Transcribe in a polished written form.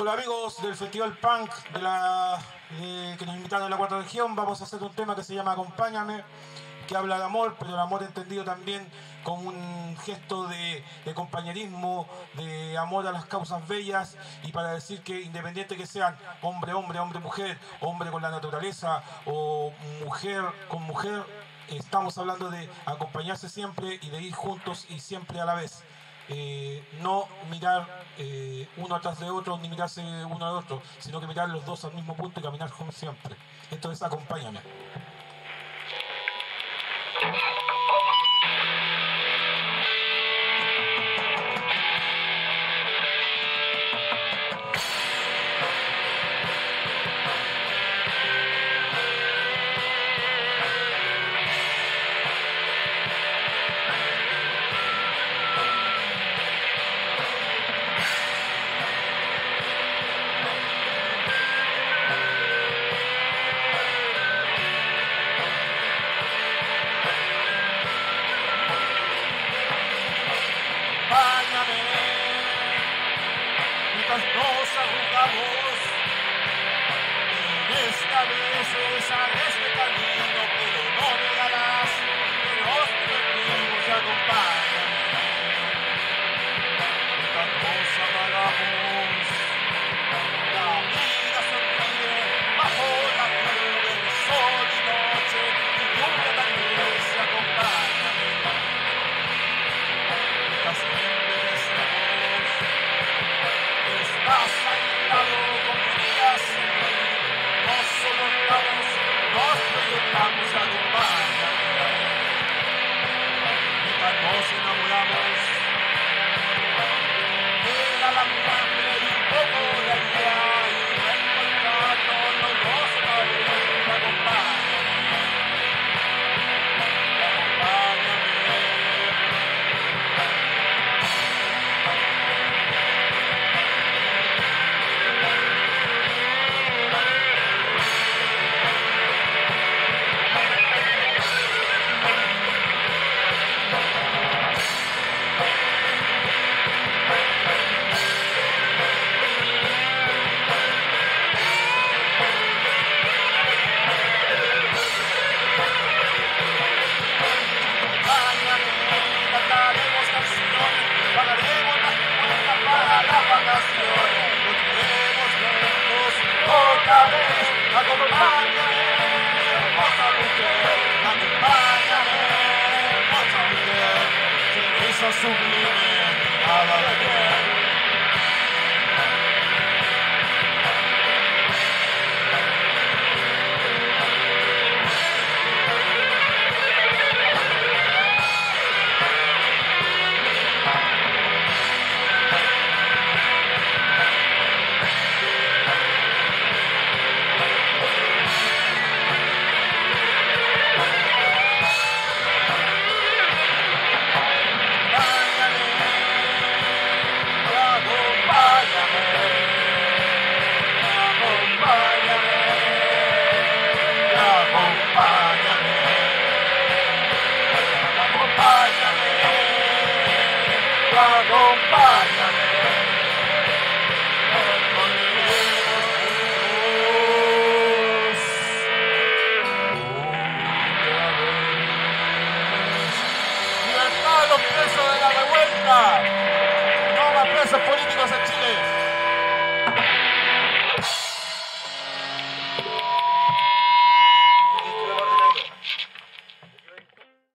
Con los amigos del Festival Punk que nos invitaron a la Cuarta Región, vamos a hacer un tema que se llama Acompáñame, que habla de amor, pero el amor entendido también como un gesto de compañerismo, de amor a las causas bellas, y para decir que independiente que sean hombre, hombre, hombre, mujer, hombre con la naturaleza o mujer con mujer, estamos hablando de acompañarse siempre y de ir juntos y siempre a la vez. No mirar uno atrás de otro, ni mirarse uno al otro, sino que mirar los dos al mismo punto y caminar como siempre. Esto es Acompáñame. Nos arrugamos y esta vez sale este camino, pero no negarás que nos divertimos y acompáñame. Esta cosa pagamos, la vida sonríe bajo la nube de sol y noche, y lluvia también se acompáñame. Casi estás aislado como días en mí, nos soportamos, nos proyectamos a acompáñame. Mientras nos enamoramos, era la hambre y un poco de alegría, y reencontrarnos los dos otra vez, acompáñame. Acompáñame, hermosa mujer, acompáñame, hermosa mujer, que esa sublime mirada de ayer. Los presos de la revuelta, no más presos políticos.